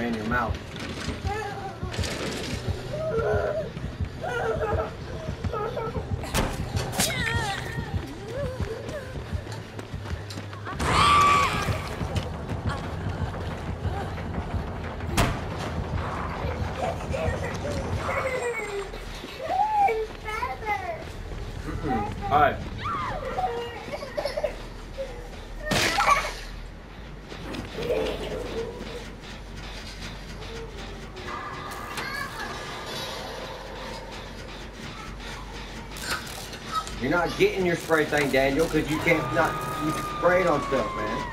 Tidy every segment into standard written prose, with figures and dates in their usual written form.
spray in your mouth. Alright. You're not getting your spray thing, Daniel, because you can't you spray it on stuff, man.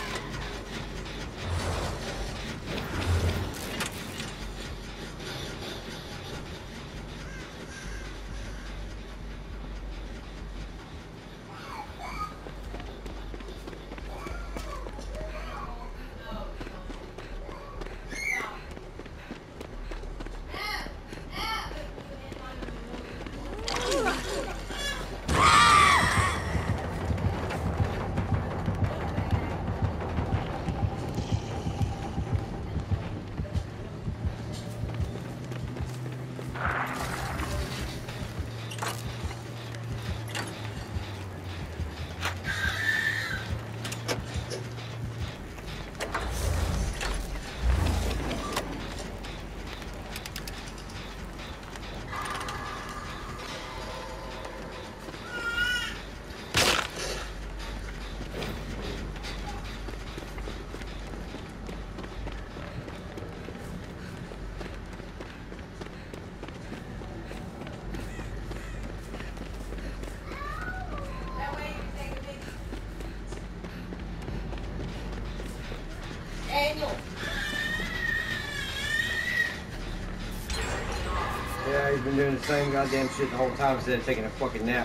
Yeah, he's been doing the same goddamn shit the whole time instead of taking a fucking nap.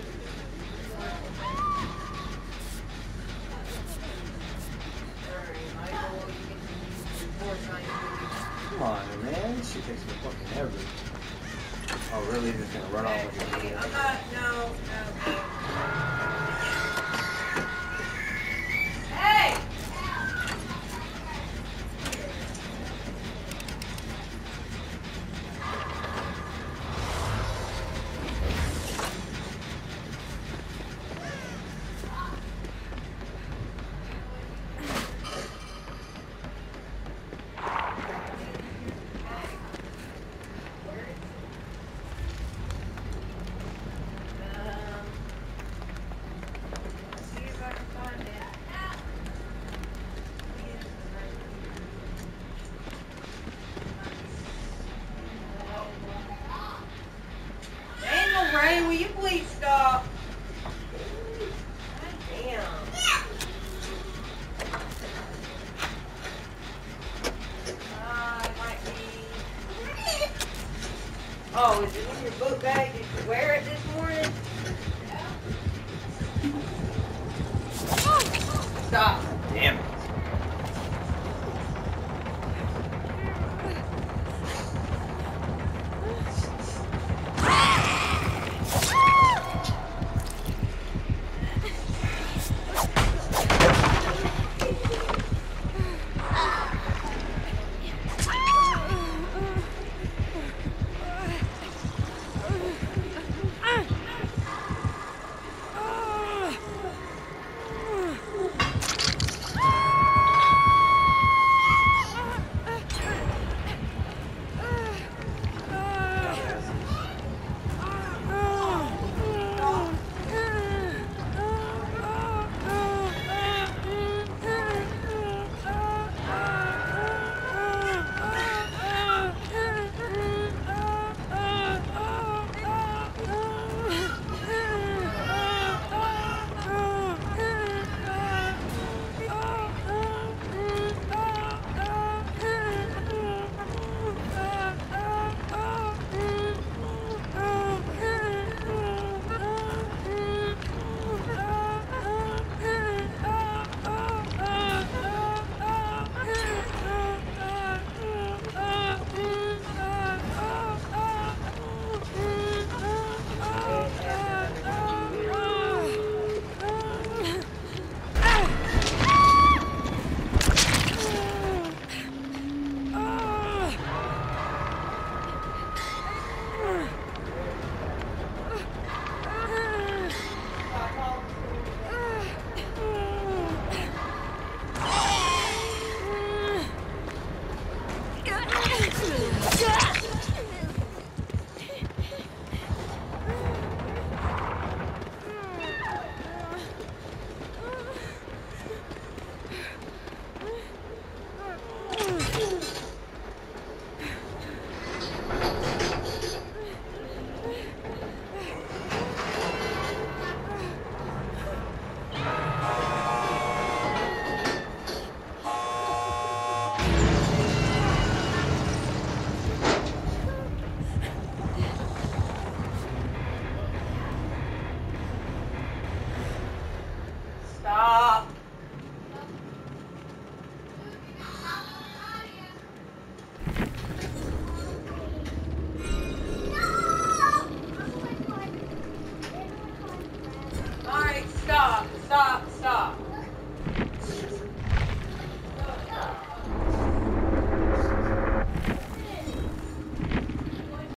Come on, man. This shit takes me fucking ever. Oh, really? He's just gonna run off with it? I'm not, no. Hey! Will you please stop? God damn. It might be. Oh, is it in your book bag? Did you wear it this morning? Stop.